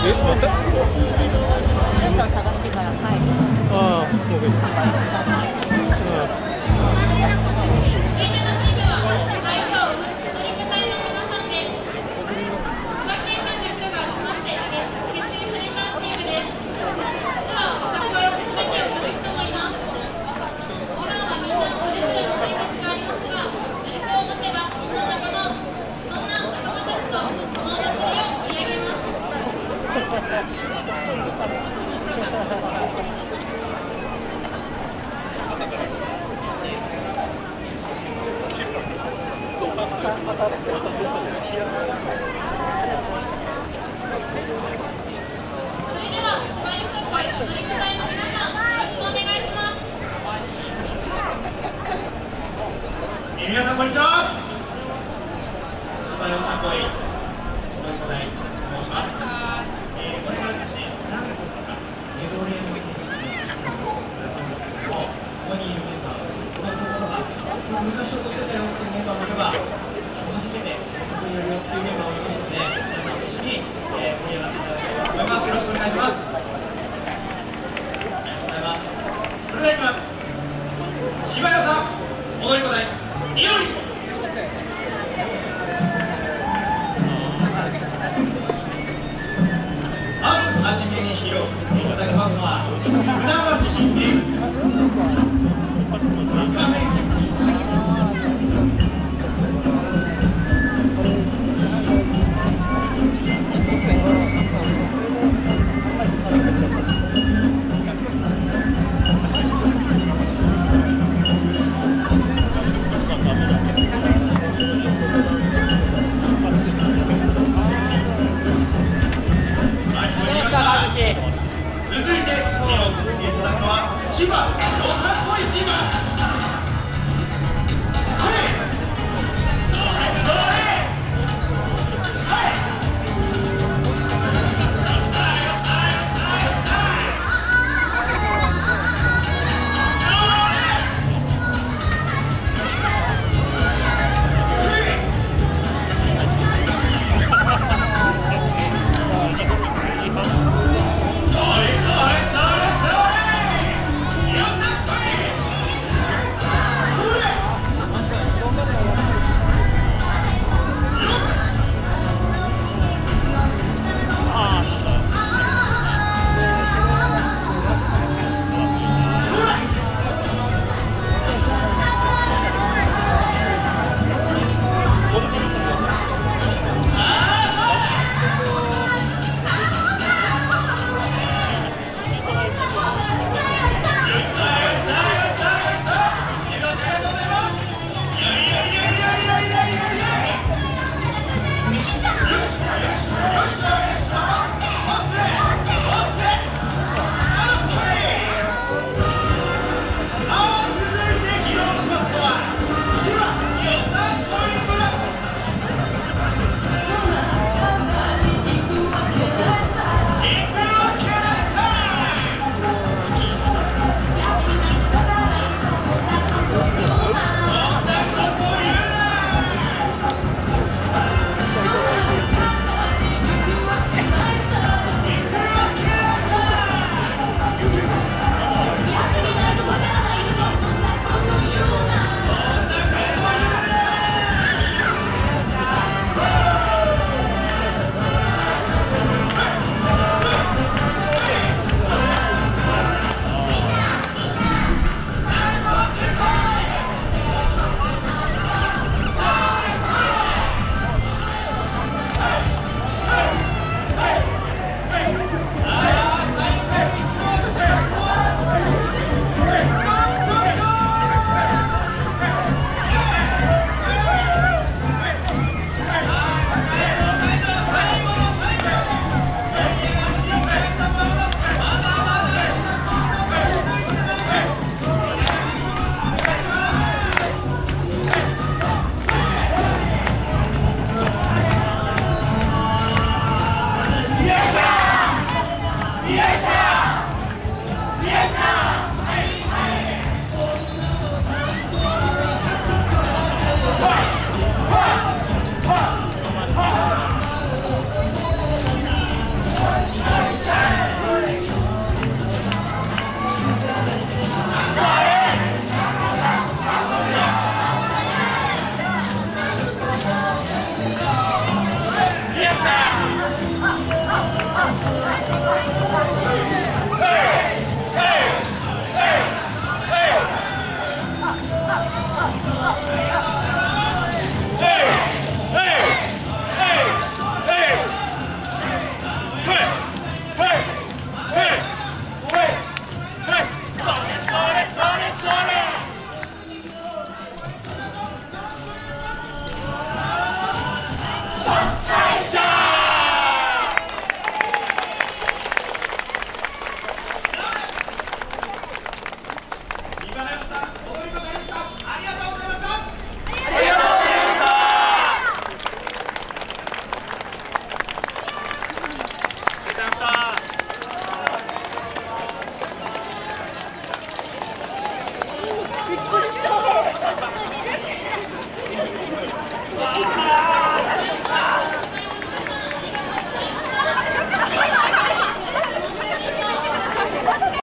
え、また。 シュウさん探してから帰る。 ああ、もう。 皆さんこんにちは。千葉よさこい小田井と申します。これからですね、何とかメドレーの形式で話させていただくんですけれども、ここにいるメンバー、このところが昔を撮ってたよっていうメンバーもいれば、初めてそこにいるよっていうメンバーもいますので、皆さんと一緒に盛り上がっていただきたいと思います。よろしくお願いします。ありがとうございます。それではいきます。千葉よさ踊り子隊いおりです。まず初めに披露させていただきますのは船橋名物中目続いて披露させていただくのは千葉よさこい千葉。よっした。